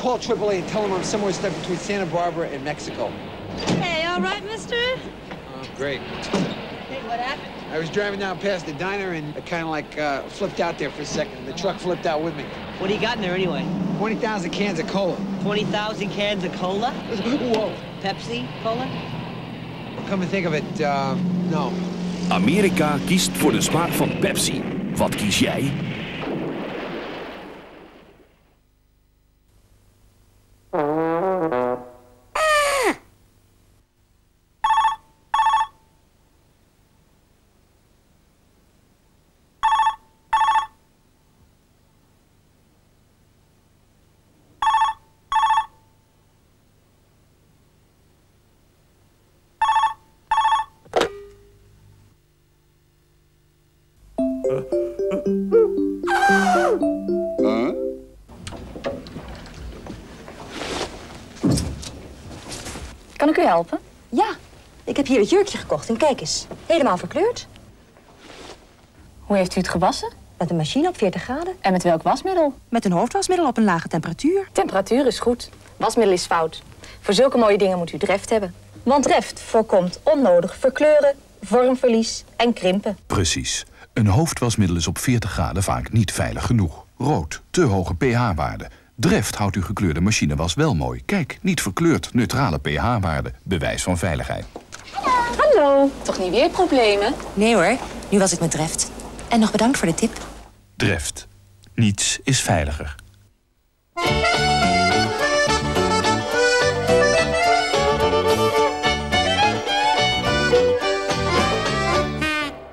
call AAA and tell them I'm somewhere stuck between Santa Barbara and Mexico. Hey, all right, mister? Oh, great. Hey, what happened? I was driving down past the diner and I kind of flipped out there for a second. The truck flipped out with me. What do you got in there anyway? 20,000 cans of cola. 20,000 cans of cola? Whoa. Pepsi cola? Come to think of it, no. Amerika kiest voor de smaak van Pepsi. Wat kies jij? Kan ik u helpen? Ja, ik heb hier het jurkje gekocht en kijk eens. Helemaal verkleurd. Hoe heeft u het gewassen? Met een machine op 40 graden. En met welk wasmiddel? Met een hoofdwasmiddel op een lage temperatuur. Temperatuur is goed. Wasmiddel is fout. Voor zulke mooie dingen moet u Dreft hebben. Want Dreft voorkomt onnodig verkleuren, vormverlies en krimpen. Precies. Een hoofdwasmiddel is op 40 graden vaak niet veilig genoeg. Rood, te hoge pH-waarde. Dreft houdt uw gekleurde machinewas wel mooi. Kijk, niet verkleurd, neutrale pH-waarde. Bewijs van veiligheid. Hallo. Toch niet weer problemen? Nee hoor, nu was ik met Dreft. En nog bedankt voor de tip. Dreft. Niets is veiliger.